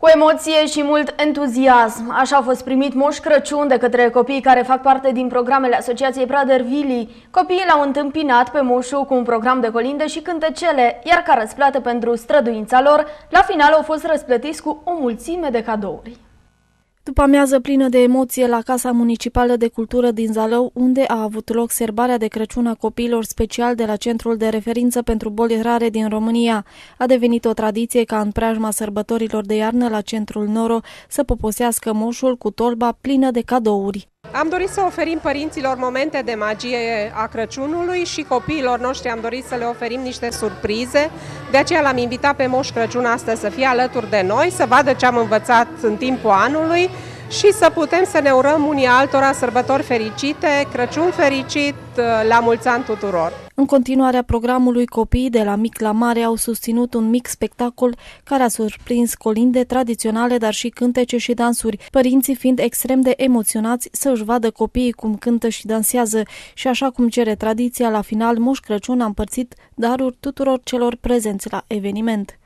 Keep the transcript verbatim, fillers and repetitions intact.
Cu emoție și mult entuziasm, așa a fost primit Moș Crăciun de către copiii care fac parte din programele Asociației Prader-Willi. Copiii l-au întâmpinat pe moșul cu un program de colinde și cântecele, iar ca răsplată pentru străduința lor, la final au fost răsplătiți cu o mulțime de cadouri. După amiază plină de emoție la Casa Municipală de Cultură din Zalău, unde a avut loc serbarea de Crăciun a copiilor special de la Centrul de Referință pentru Boli Rare din România, a devenit o tradiție ca în preajma sărbătorilor de iarnă la Centrul Noro să poposească moșul cu tolba plină de cadouri. Am dorit să oferim părinților momente de magie a Crăciunului și copiilor noștri am dorit să le oferim niște surprize. De aceea l-am invitat pe Moș Crăciun astăzi să fie alături de noi, să vadă ce am învățat în timpul anului și să putem să ne urăm unii altora sărbători fericite, Crăciun fericit, la mulți ani tuturor! În continuarea programului, copiii de la mic la mare au susținut un mic spectacol care a surprins colinde tradiționale, dar și cântece și dansuri, părinții fiind extrem de emoționați să își vadă copiii cum cântă și dansează și așa cum cere tradiția, la final Moș Crăciun a împărțit daruri tuturor celor prezenți la eveniment.